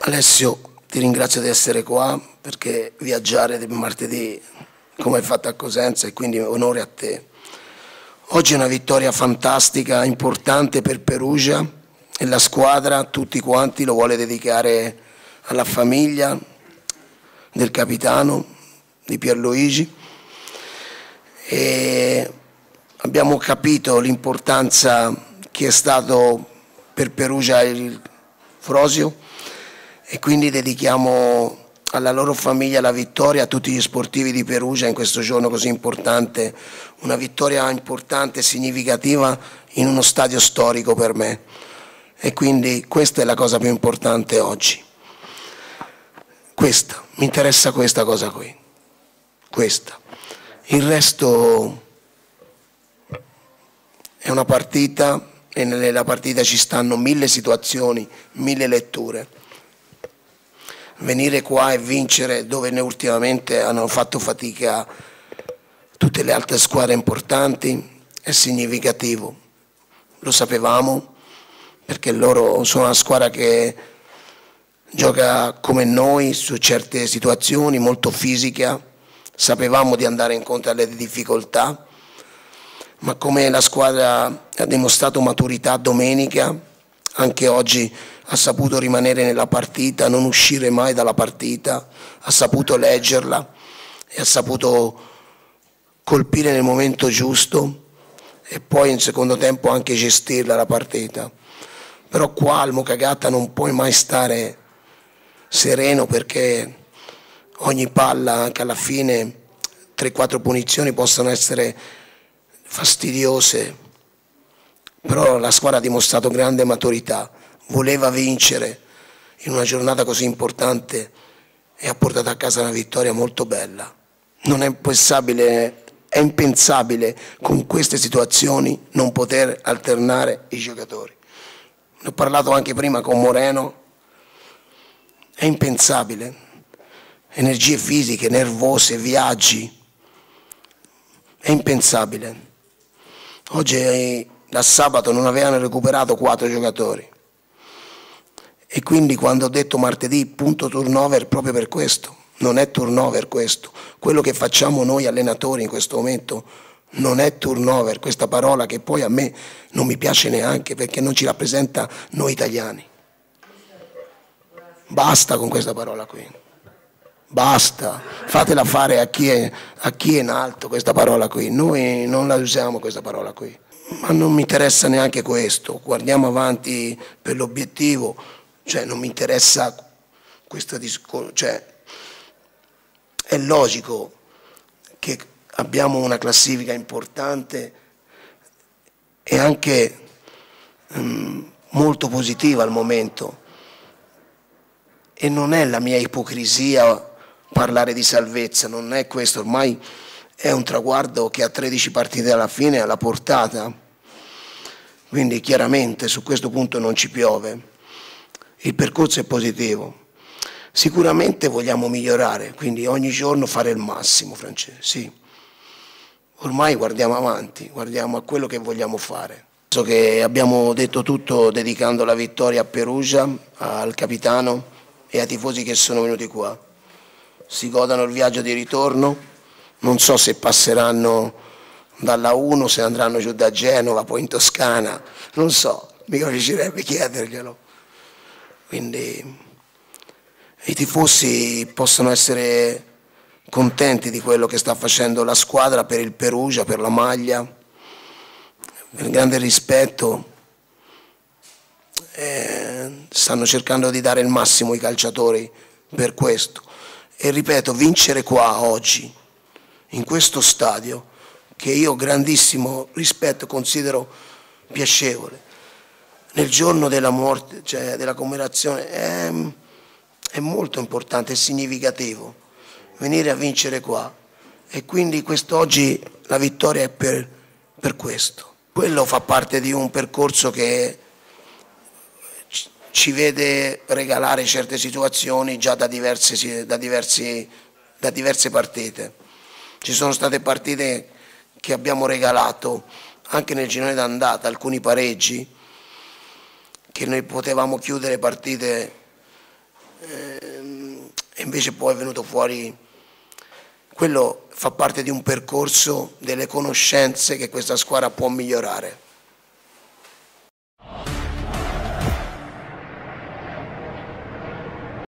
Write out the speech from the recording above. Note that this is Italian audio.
Alessio, ti ringrazio di essere qua perché viaggiare del martedì come hai fatto a Cosenza e quindi onore a te. Oggi è una vittoria fantastica, importante per Perugia e la squadra, tutti quanti, lo vuole dedicare alla famiglia del capitano di Pierluigi e abbiamo capito l'importanza che è stato per Perugia il Frosio e quindi dedichiamo alla loro famiglia la vittoria, a tutti gli sportivi di Perugia in questo giorno così importante, una vittoria importante e significativa in uno stadio storico per me e quindi questa è la cosa più importante oggi. Questa, mi interessa questa cosa qui, questa. Il resto è una partita e nella partita ci stanno 1000 situazioni, 1000 letture. Venire qua e vincere dove ne ultimamente hanno fatto fatica tutte le altre squadre importanti è significativo. Lo sapevamo perché loro sono una squadra che gioca come noi su certe situazioni, molto fisica. Sapevamo di andare incontro alle difficoltà, ma come la squadra ha dimostrato maturità domenica, anche oggi ha saputo rimanere nella partita, non uscire mai dalla partita, ha saputo leggerla e ha saputo colpire nel momento giusto e poi in secondo tempo anche gestirla la partita. Però qua al Mokagata non puoi mai stare sereno perché ogni palla, anche alla fine, 3-4 punizioni possono essere fastidiose, però la squadra ha dimostrato grande maturità, voleva vincere in una giornata così importante e ha portato a casa una vittoria molto bella. Non è pensabile, è impensabile con queste situazioni non poter alternare i giocatori. Ne ho parlato anche prima con Moreno, è impensabile, energie fisiche, nervose, viaggi, è impensabile. Oggi da sabato non avevano recuperato 4 giocatori e quindi quando ho detto martedì punto turnover proprio per questo, non è turnover questo, quello che facciamo noi allenatori in questo momento non è turnover, questa parola che poi a me non mi piace neanche perché non ci rappresenta noi italiani. Basta con questa parola qui, basta, fatela fare a chi è in alto questa parola qui, noi non la usiamo questa parola qui. Ma non mi interessa neanche questo, guardiamo avanti per l'obiettivo, cioè non mi interessa questo discorso, cioè è logico che abbiamo una classifica importante e anche molto positiva al momento e non è la mia ipocrisia parlare di salvezza, non è questo, ormai è un traguardo che a 13 partite alla fine è alla portata, quindi chiaramente su questo punto non ci piove, il percorso è positivo. Sicuramente vogliamo migliorare, quindi ogni giorno fare il massimo, Francesco, sì. Ormai guardiamo avanti, guardiamo a quello che vogliamo fare. So che abbiamo detto tutto dedicando la vittoria a Perugia, al capitano e ai tifosi che sono venuti qua. Si godano il viaggio di ritorno. Non so se passeranno dalla 1, se andranno giù da Genova, poi in Toscana, non so, mi piacerebbe chiederglielo. Quindi i tifosi possono essere contenti di quello che sta facendo la squadra per il Perugia, per la maglia, per il grande rispetto. Stanno cercando di dare il massimo ai calciatori per questo. E ripeto, vincere qua oggi, in questo stadio, che io ho grandissimo rispetto e considero piacevole, nel giorno della morte, cioè della commemorazione, è molto importante, è significativo venire a vincere qua e quindi quest'oggi la vittoria è per questo. Quello fa parte di un percorso che ci vede regalare certe situazioni già da diverse partite. Ci sono state partite che abbiamo regalato anche nel girone d'andata, alcuni pareggi, che noi potevamo chiudere partite e invece poi è venuto fuori, quello fa parte di un percorso delle conoscenze che questa squadra può migliorare.